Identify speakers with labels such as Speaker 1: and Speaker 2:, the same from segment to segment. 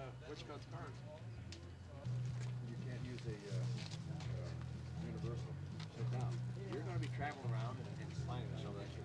Speaker 1: what you call's cars.
Speaker 2: You can't use a universal sit down.
Speaker 1: You're going to be traveling around and flying and all that shit.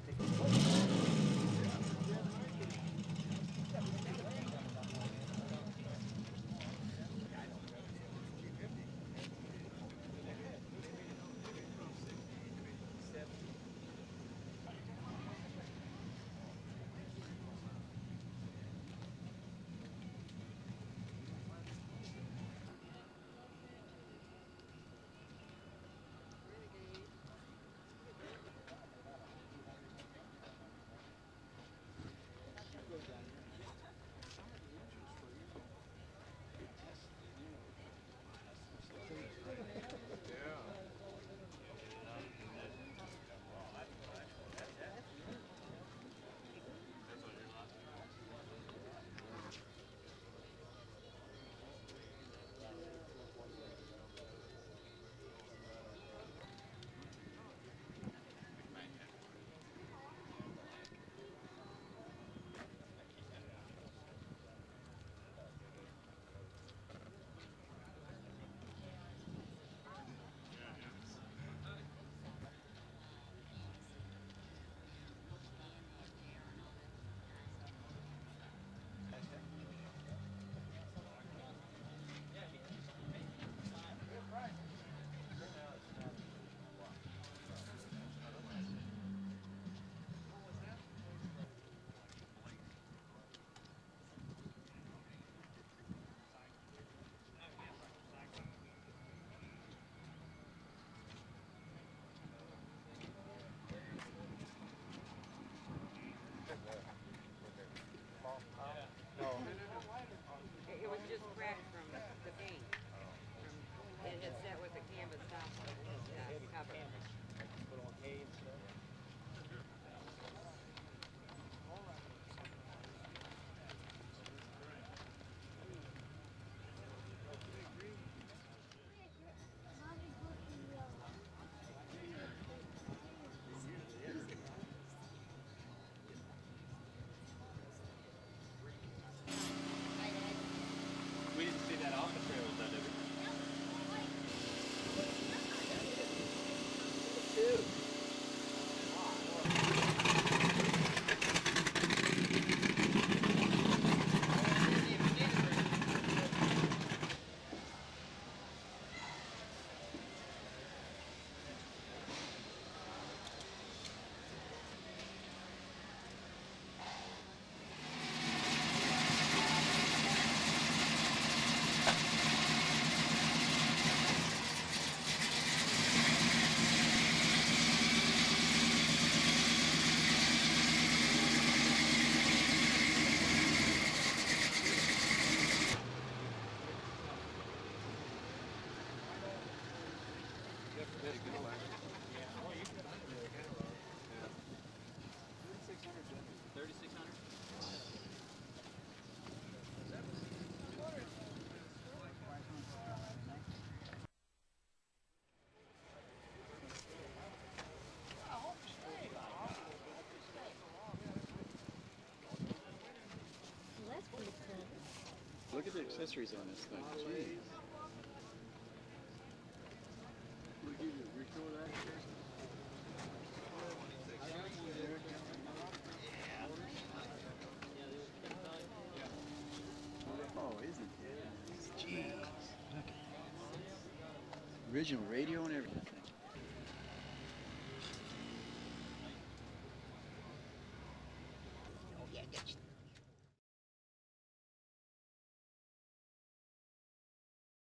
Speaker 3: It was just cracked from the paint. It had set with a canvas top cover.
Speaker 1: Put on hay and stuff. We didn't see that off the trails, though, did we?
Speaker 2: Look at the accessories on this thing. Jeez. We'll give you a refill of that here. Oh, isn't it? Jeez. Look at that. Original radio and everything.